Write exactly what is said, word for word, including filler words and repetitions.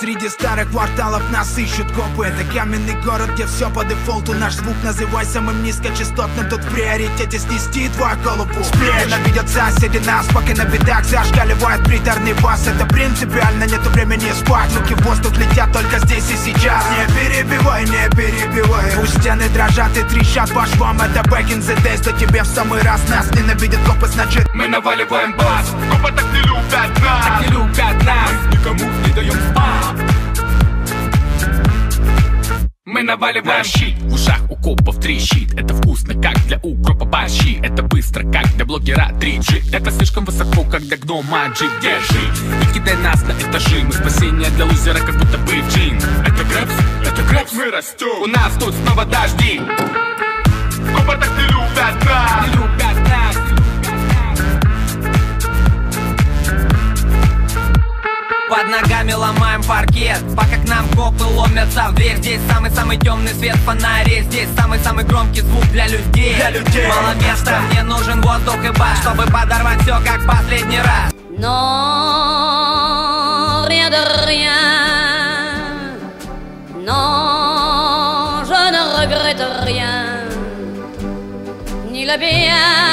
Среди старых кварталов нас ищут копы. Это каменный город, где все по дефолту. Наш звук называй самым низкочастотным. Тут в приоритете снести твою голову. Ненавидят соседи нас, пока на бедах зашкаливает приторный бас. Это принципиально, нету времени спать. Руки в воздух летят только здесь и сейчас. Не перебивай, не перебивай. Пусть стены дрожат и трещат по швам. Это back in the days, то тебе в самый раз. Нас ненавидят копы, значит мы наваливаем бас. Копы так не любят нас, так не любят нас. Мы никому не даем спать. Мы наваливаем щит, в ушах у копов трещит. Это вкусно, как для укропа борщи. Это быстро, как для блогера три джи. Это слишком высоко, как для гнома джи. Держи, не кидай нас на этажи. Мы спасение для лузера, как будто бы джин. Это грэпс, это грэпс, мы растем. У нас тут снова дожди. Копы так не любят нас, не любят нас. Под ногами ломаем паркет, пока к нам копы ломятся в дверь. Здесь самый-самый темный свет в фонаре. Здесь самый-самый громкий звук для людей. Для людей. Мало места, мне нужен воздух и бас, чтобы подорвать все как последний раз. Non, rien de rien. Non, je ne regrette rien. Ni le bien